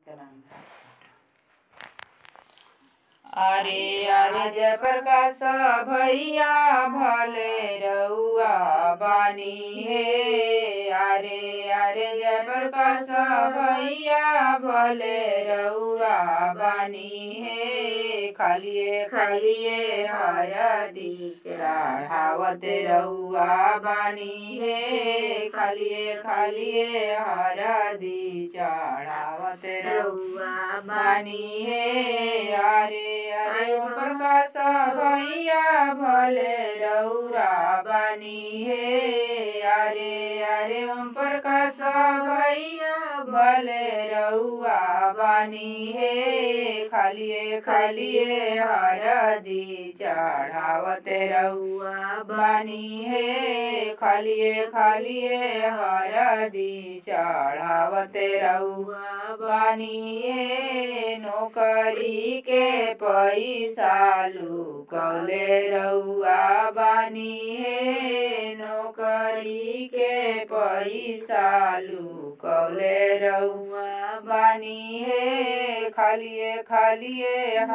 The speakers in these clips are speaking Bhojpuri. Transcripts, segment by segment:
अरे अरे जयप्रकाश भैया भले रउआ बानी हे। अरे अरे जयप्रकाश भैया भले रउआ बानी हे। खालिए खालिए हरदी चढ़ावत रउआ बानी हे। खालिए खालिए हरदी चढ़ावत रउआ बानी हे। अरे अरे प्रकाश भैया भले रउआ बानी हे। अरे अरे ओम प्रकाश भैया भले रउआ बानी हे। खालिए खालिए हरदी चढ़ावत रउआ बानी हे। खालिए खालिए हरदी चढ़ावत रउआ बानी हे। नौकरी के पैसा लुकौले रउआ बानी हे। नौकरी के पैसा लुकौले रउआ बानी हे। खालिए खालिए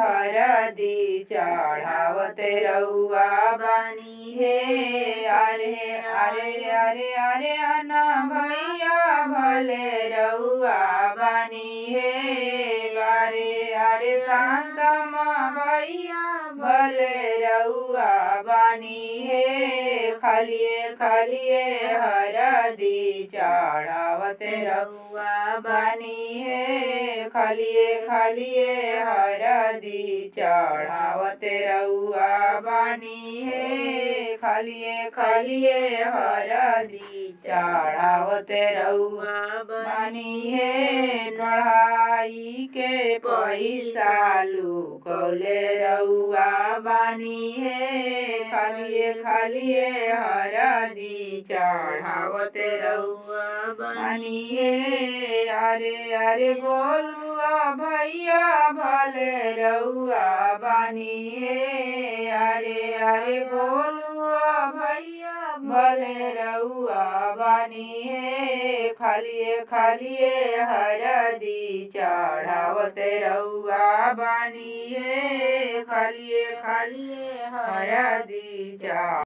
हरदी चढ़ावत रउआ बानी हे। अरे अरे अरे अरे अन्ना भैया भले रउआ बानी हे। अरे अरे शांतम्मा भैया भले रउआ बानी हे। खालिए खालिए हरदी चढ़ावत रउआ बानी हे। खालिए खालिए हरदी चढ़ावत रउआ बानी हे। खालिए खालिए हरदी चढ़ावत रउआ बानी हे। पढ़ाई के पैसा लुकौले रउआ बानी हे। खालिए खालिए हरदी चढ़ावत रउआ बानी हे। अरे अरे गोलुआ भैया भले रउआ बानी हे। अरे अरे गोलुआ भैया भले रउआ बानी हे। खालिए खालिए हरदी चढ़ावत रउआ बानी हे। खालिए खालिए हरदी चढ़